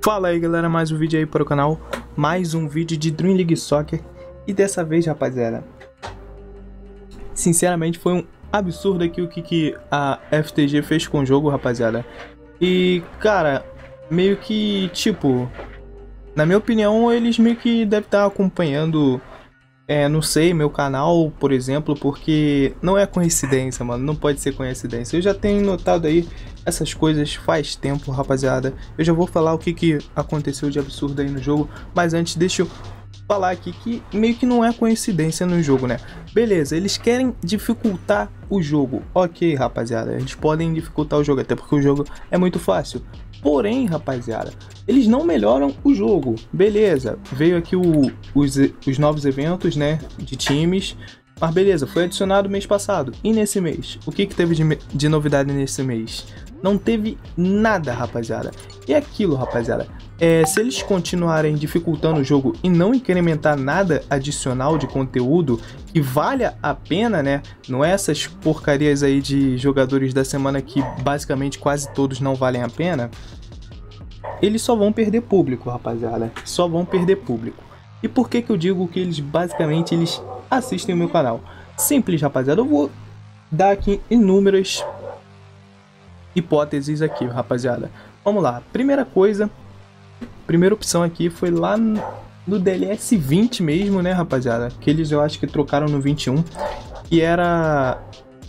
Fala aí galera, mais um vídeo aí para o canal, mais um vídeo de Dream League Soccer. E dessa vez, rapaziada, sinceramente foi um absurdo aqui o que a FTG fez com o jogo, rapaziada. E cara, meio que tipo, na minha opinião, eles meio que devem estar acompanhando, não sei, meu canal, por exemplo, porque não é coincidência, mano, não pode ser coincidência. Eu já tenho notado aí essas coisas faz tempo, rapaziada. Eu já vou falar o que aconteceu de absurdo aí no jogo, mas antes deixa eu falar aqui que meio que não é coincidência no jogo, né? Beleza, eles querem dificultar o jogo. Ok, rapaziada, eles podem dificultar o jogo, até porque o jogo é muito fácil. Porém, rapaziada, eles não melhoram o jogo. Beleza, veio aqui os novos eventos, né, de times. Mas beleza, foi adicionado mês passado. E nesse mês? O que teve de novidade nesse mês? Não teve nada, rapaziada. E aquilo, rapaziada, se eles continuarem dificultando o jogo e não incrementar nada adicional de conteúdo que valha a pena, né? Não é essas porcarias aí de jogadores da semana que basicamente quase todos não valem a pena. Eles só vão perder público, rapaziada. Só vão perder público. E por que eu digo que eles basicamente assistem o meu canal? Simples, rapaziada. Eu vou dar aqui inúmeras hipóteses aqui, rapaziada. Vamos lá. Primeira coisa, primeira opção aqui foi lá no DLS 20 mesmo, né, rapaziada? Que eles eu acho que trocaram no 21, que era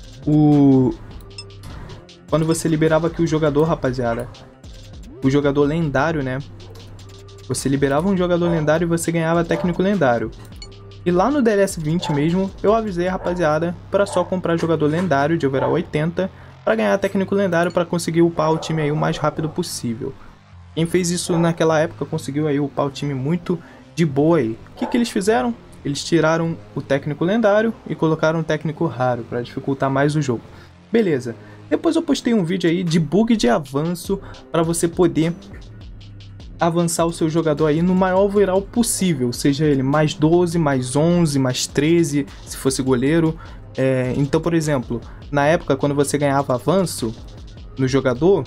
quando você liberava aqui o jogador, rapaziada. O jogador lendário, né? Você liberava um jogador lendário e você ganhava técnico lendário. E lá no DLS 20 mesmo, eu avisei a rapaziada para só comprar jogador lendário de overall 80 para ganhar técnico lendário para conseguir upar o time aí o mais rápido possível. Quem fez isso naquela época conseguiu aí upar o time muito de boa aí. O que eles fizeram? Eles tiraram o técnico lendário e colocaram um técnico raro para dificultar mais o jogo. Beleza. Depois eu postei um vídeo aí de bug de avanço para você poder avançar o seu jogador aí no maior overall possível, seja ele mais 12, mais 11, mais 13, se fosse goleiro. Então, por exemplo, na época quando você ganhava avanço no jogador,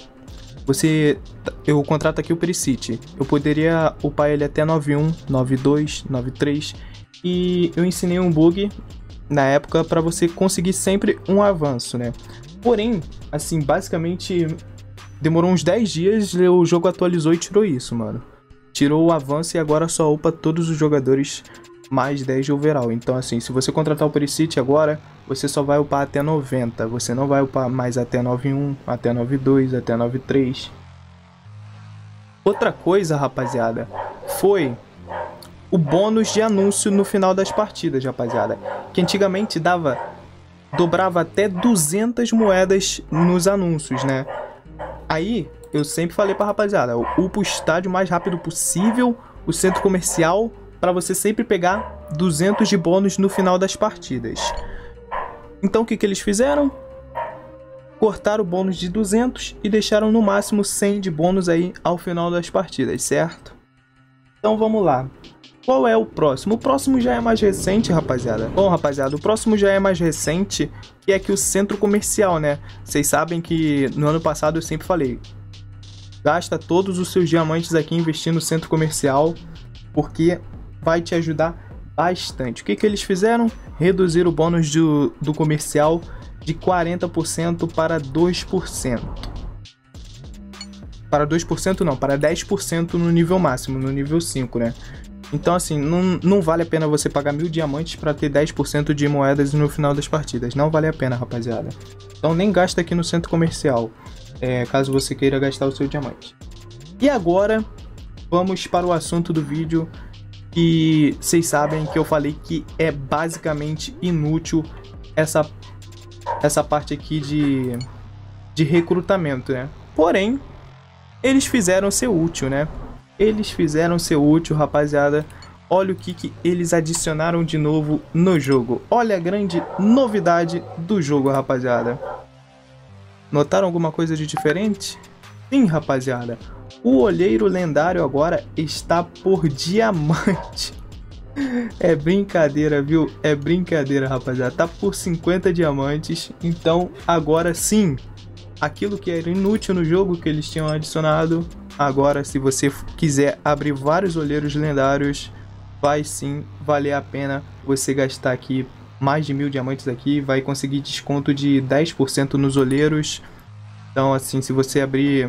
eu contrato aqui o Perisic, eu poderia upar ele até 91, 92, 93, e eu ensinei um bug na época para você conseguir sempre um avanço, né? Porém, assim, basicamente demorou uns 10 dias, o jogo atualizou e tirou isso, mano. Tirou o avanço e agora só upa todos os jogadores mais 10 de overall. Então assim, se você contratar o Perisic agora, você só vai upar até 90. Você não vai upar mais até 91, até 92, até 93. Outra coisa, rapaziada, foi o bônus de anúncio no final das partidas, rapaziada. Que antigamente dobrava até 200 moedas nos anúncios, né? Aí, eu sempre falei pra rapaziada, upa o estádio o mais rápido possível, o centro comercial, pra você sempre pegar 200 de bônus no final das partidas. Então, o que eles fizeram? Cortaram o bônus de 200 e deixaram no máximo 100 de bônus aí ao final das partidas, certo? Então, vamos lá. Qual é o próximo? O próximo já é mais recente, rapaziada. Bom, rapaziada, o próximo já é mais recente, que é aqui o centro comercial, né? Vocês sabem que no ano passado eu sempre falei, gasta todos os seus diamantes aqui investindo no centro comercial, porque vai te ajudar bastante. O que eles fizeram? Reduzir o bônus do comercial de 40% para 2%. Para 2% não, para 10% no nível máximo, no nível 5, né? Então assim, não vale a pena você pagar 1000 diamantes para ter 10% de moedas no final das partidas. Não vale a pena, rapaziada. Então nem gasta aqui no centro comercial, caso você queira gastar o seu diamante. E agora, vamos para o assunto do vídeo. E vocês sabem que eu falei que é basicamente inútil essa parte aqui de recrutamento, né? Porém, eles fizeram ser útil, né? Eles fizeram ser útil, rapaziada. Olha o que eles adicionaram de novo no jogo. Olha a grande novidade do jogo, rapaziada. Notaram alguma coisa de diferente? Sim, rapaziada. O olheiro lendário agora está por diamante. É brincadeira, viu? É brincadeira, rapaziada. Tá por 50 diamantes. Então, agora sim, aquilo que era inútil no jogo que eles tinham adicionado Agora, se você quiser abrir vários olheiros lendários, vai sim valer a pena você gastar aqui mais de 1000 diamantes aqui, vai conseguir desconto de 10% nos olheiros. Então assim, se você abrir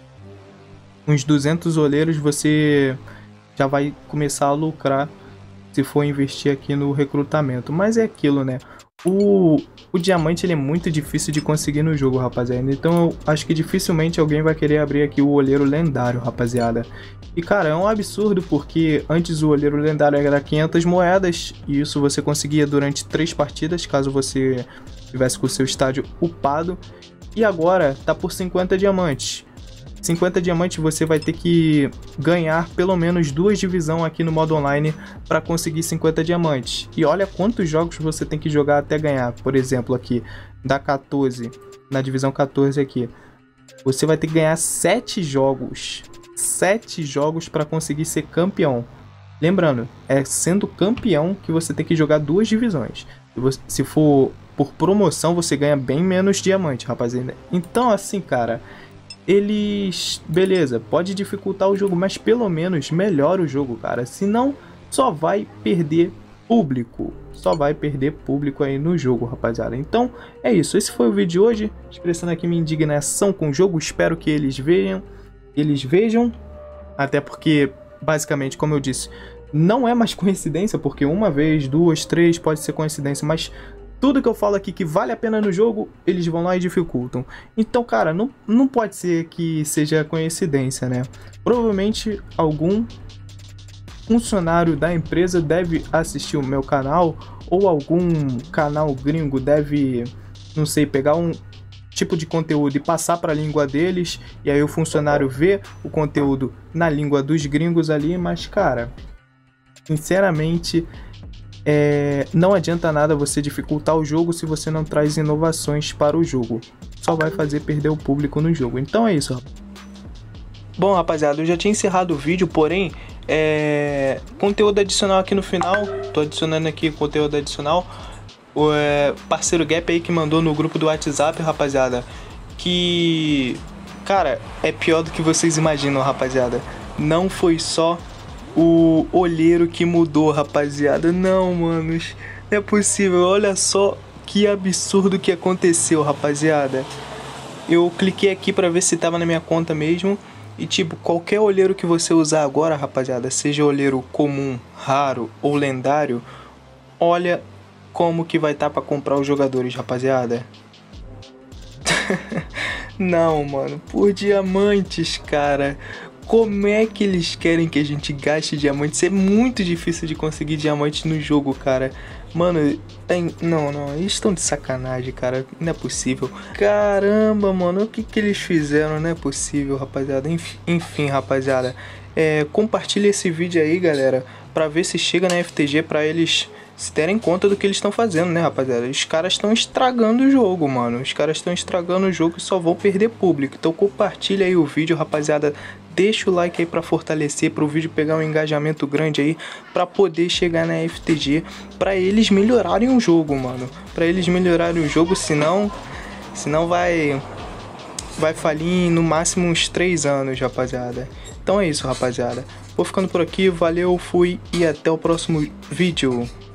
uns 200 olheiros, você já vai começar a lucrar se for investir aqui no recrutamento. Mas é aquilo, né? O diamante ele é muito difícil de conseguir no jogo, rapaziada. Então eu acho que dificilmente alguém vai querer abrir aqui o olheiro lendário, rapaziada. E cara, é um absurdo porque antes o olheiro lendário era 500 moedas. E isso você conseguia durante 3 partidas, caso você tivesse com o seu estádio upado. E agora tá por 50 diamantes. 50 diamantes você vai ter que ganhar pelo menos 2 divisões aqui no modo online para conseguir 50 diamantes. E olha quantos jogos você tem que jogar até ganhar. Por exemplo, aqui da 14, na divisão 14 aqui, você vai ter que ganhar 7 jogos. 7 jogos para conseguir ser campeão. Lembrando, é sendo campeão que você tem que jogar 2 divisões. Se for por promoção, você ganha bem menos diamante, rapaziada. Então assim, cara, eles, beleza, pode dificultar o jogo, mas pelo menos melhora o jogo, cara. Senão só vai perder público. Só vai perder público aí no jogo, rapaziada. Então é isso, esse foi o vídeo de hoje, expressando aqui minha indignação com o jogo. Espero que eles vejam, até porque basicamente, como eu disse, não é mais coincidência, porque uma vez, 2, 3 pode ser coincidência, mas tudo que eu falo aqui que vale a pena no jogo, eles vão lá e dificultam. Então, cara, não pode ser que seja coincidência, né? Provavelmente algum funcionário da empresa deve assistir o meu canal, ou algum canal gringo deve, não sei, pegar um tipo de conteúdo e passar para a língua deles, e aí o funcionário vê o conteúdo na língua dos gringos ali, mas, cara, sinceramente, não adianta nada você dificultar o jogo se você não traz inovações para o jogo. Só vai fazer perder o público no jogo. Então é isso. Bom, rapaziada, eu já tinha encerrado o vídeo, porém, conteúdo adicional aqui no final. Tô adicionando aqui conteúdo adicional. O parceiro Gap aí que mandou no grupo do WhatsApp, rapaziada, que, cara, é pior do que vocês imaginam, rapaziada. Não foi só o olheiro que mudou, rapaziada. Não, manos, não é possível. Olha só que absurdo que aconteceu, rapaziada. Eu cliquei aqui pra ver se tava na minha conta mesmo. E tipo, qualquer olheiro que você usar agora, rapaziada, seja olheiro comum, raro ou lendário, olha como que vai estar pra comprar os jogadores, rapaziada. Não, mano, por diamantes, cara. Como é que eles querem que a gente gaste diamantes? É muito difícil de conseguir diamantes no jogo, cara. Mano, não, eles estão de sacanagem, cara. Não é possível. Caramba, mano, o que eles fizeram? Não é possível, rapaziada. Enfim, rapaziada, compartilha esse vídeo aí, galera, pra ver se chega na FTG, pra eles se terem conta do que eles estão fazendo, né, rapaziada? Os caras estão estragando o jogo, mano. Os caras estão estragando o jogo e só vão perder público. Então compartilha aí o vídeo, rapaziada. Deixa o like aí pra fortalecer, pro vídeo pegar um engajamento grande aí, pra poder chegar na FTG, pra eles melhorarem o jogo, mano. Pra eles melhorarem o jogo, senão vai falir em no máximo uns 3 anos, rapaziada. Então é isso, rapaziada. Vou ficando por aqui, valeu, fui e até o próximo vídeo.